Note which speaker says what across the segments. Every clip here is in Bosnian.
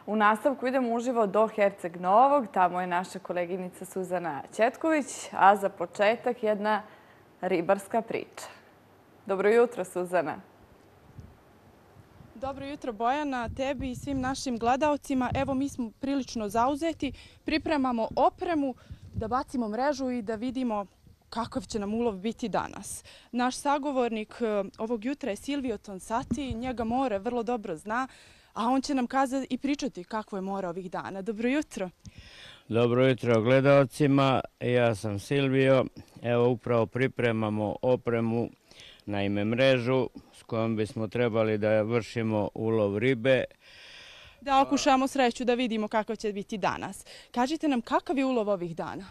Speaker 1: U nastavku idemo uživo do Herceg Novog. Tamo je naša koleginica Suzana Ćetković, a za početak jedna ribarska priča. Dobro jutro, Suzana.
Speaker 2: Dobro jutro, Bojana, tebi i svim našim gledaocima. Evo, mi smo prilično zauzeti, pripremamo opremu da bacimo mrežu i da vidimo kakav će nam ulov biti danas. Naš sagovornik ovog jutra je Silvio Tonsati, njega more vrlo dobro zna, a on će nam kazati i pričati kakvo je more ovih dana. Dobro jutro.
Speaker 3: Dobro jutro gledaocima, ja sam Silvio. Evo upravo pripremamo opremu, naime mrežu s kojom bismo trebali da vršimo ulov ribe.
Speaker 2: Da okušamo sreću da vidimo kako će biti danas. Kažite nam kakav je ulov ovih dana?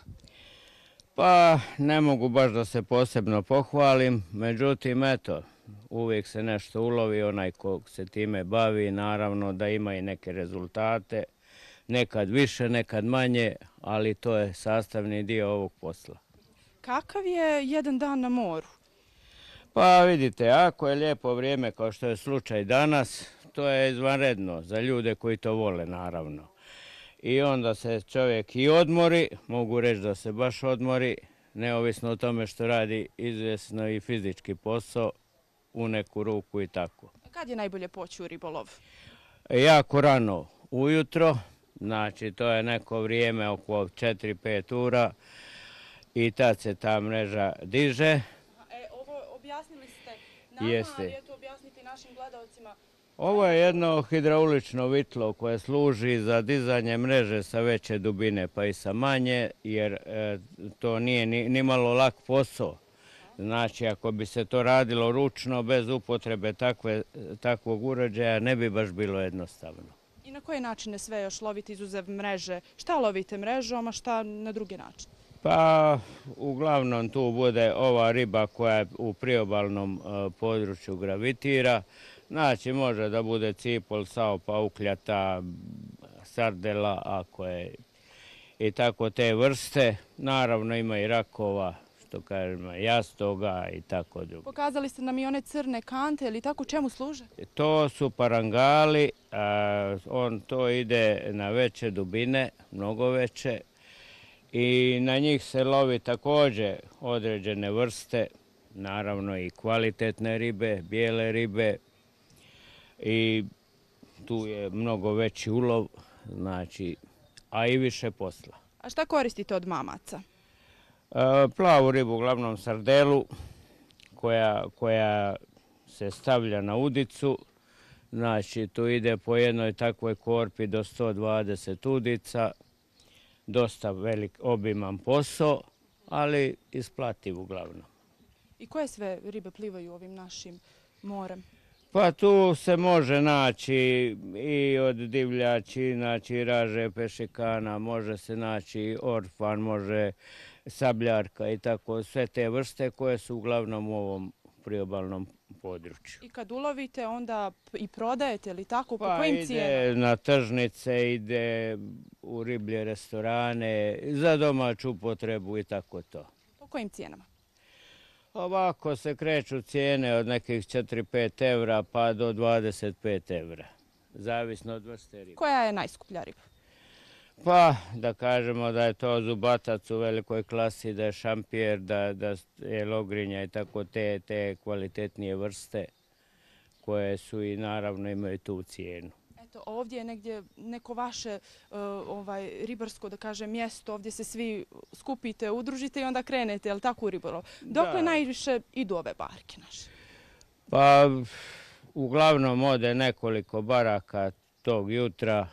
Speaker 3: Pa ne mogu baš da se posebno pohvalim, međutim eto, uvijek se nešto ulovi, onaj ko se time bavi, naravno da ima i neke rezultate, nekad više, nekad manje, ali to je sastavni dio ovog posla.
Speaker 2: Kakav je jedan dan na moru?
Speaker 3: Pa vidite, ako je lijepo vrijeme kao što je slučaj danas, to je izvanredno za ljude koji to vole, naravno. I onda se čovjek i odmori, mogu reći da se baš odmori, neovisno o tome što radi izvjesno i fizički posao, u neku ruku i tako.
Speaker 2: Kad je najbolje poći u ribolov?
Speaker 3: Jako rano ujutro, znači to je neko vrijeme oko 4-5 ura i tad se ta mreža diže.
Speaker 2: Ovo objasnili ste nama, ali eto objasnite i našim gledalcima.
Speaker 3: Ovo je jedno hidraulično vitlo koje služi za dizanje mreže sa veće dubine pa i sa manje, jer to nije ni malo lak posao. Znači, ako bi se to radilo ručno, bez upotrebe takvog uređaja, ne bi baš bilo jednostavno.
Speaker 2: I na koje načine sve još lovite izuzev mreže? Šta lovite mrežom, a šta na drugi način?
Speaker 3: Pa, uglavnom tu bude ova riba koja u priobalnom području gravitira. Znači, može da bude cipol, saopa, ukljata, sardela, ako je i tako te vrste. Naravno, ima i rakova, što kažemo, jastoga i tako drugo.
Speaker 2: Pokazali ste nam i one crne kante, ili tako čemu služe?
Speaker 3: To su parangali, to ide na veće dubine, mnogo veće. I na njih se lovi također određene vrste, naravno i kvalitetne ribe, bijele ribe. I tu je mnogo veći ulov, znači, a i više posla.
Speaker 2: A šta koristite od mamaca?
Speaker 3: Plavu ribu, uglavnom sardelu, koja se stavlja na udicu. Znači, tu ide po jednoj takvoj korpi do 120 udica. Dosta velik, obiman posao, ali isplativ uglavnom.
Speaker 2: I koje sve ribe plivaju ovim našim morem?
Speaker 3: Pa tu se može naći i od divljači, znači raže, pešikana, može se naći orfan, može sabljarka i tako, sve te vrste koje su uglavnom u ovom priobalnom području.
Speaker 2: I kad ulovite, onda i prodajete ili tako? Po
Speaker 3: Pa
Speaker 2: kojim cijenama?
Speaker 3: ide na tržnice, ide u riblje restorane, za domaću upotrebu i tako to.
Speaker 2: Po kojim cijenama?
Speaker 3: Ovako se kreću cijene od nekih 4-5 evra pa do 25 evra, zavisno od vrste ribe.
Speaker 2: Koja je najskuplja riba?
Speaker 3: Pa da kažemo da je to zubatac u velikoj klasi, da je šampijer, da je logrinja i tako te kvalitetnije vrste koje su i naravno imaju tu cijenu.
Speaker 2: Eto, ovdje je negdje neko vaše ribarsko, da kažem, mjesto, ovdje se svi skupite, udružite i onda krenete, je li tako, u ribolov? Dokle najviše idu ove barke naše?
Speaker 3: Pa uglavnom ode nekoliko baraka tog jutra,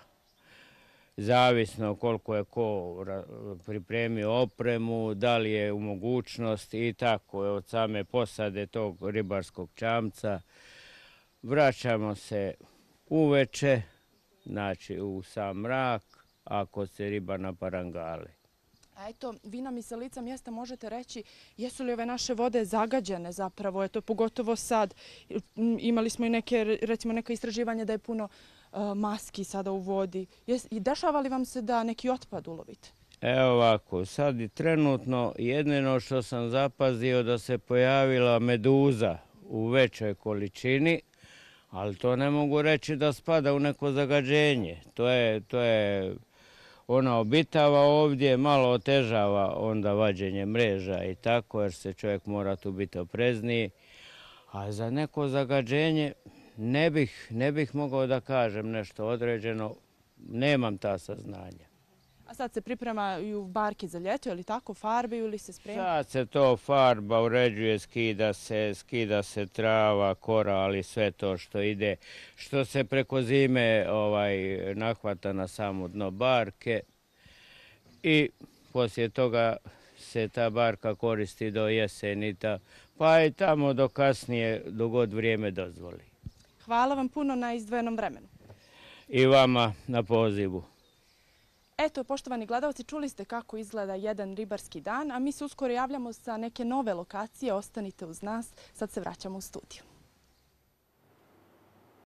Speaker 3: zavisno koliko je ko pripremio opremu, da li je u mogućnosti i tako od same posade tog ribarskog čamca. Vraćamo se uveče, znači u sam mrak, ako se riba na parangali.
Speaker 2: A eto, vi nam i sa lica mjesta možete reći jesu li ove naše vode zagađene zapravo, eto, pogotovo sad. Imali smo i neka istraživanja da je puno maski sada u vodi. I dešava li vam se da neki otpad ulovite?
Speaker 3: Evo ovako, sad i trenutno jedino što sam zapazio da se pojavila meduza u većoj količini, Ali to ne mogu reći da spada u neko zagađenje. To je ona obitava ovdje, malo otežava onda vađenje mreža i tako, jer se čovjek mora tu biti oprezniji. A za neko zagađenje ne bih mogao da kažem nešto određeno, nemam ta saznanja.
Speaker 2: A sad se pripremaju barke za ljeto, je li tako, farbe ili se sprema?
Speaker 3: Sad se to farba uređuje, skida se trava, koral i sve to što ide, što se preko zime nahvata na samo dno barke i poslije toga se ta barka koristi do jesenita, pa i tamo do kasnije, do god vrijeme dozvoli.
Speaker 2: Hvala vam puno na izdvojenom vremenu.
Speaker 3: I vama na pozivu.
Speaker 2: Eto, poštovani gledalci, čuli ste kako izgleda jedan ribarski dan, a mi se uskoro javljamo sa neke nove lokacije. Ostanite uz nas, sad se vraćamo u studiju.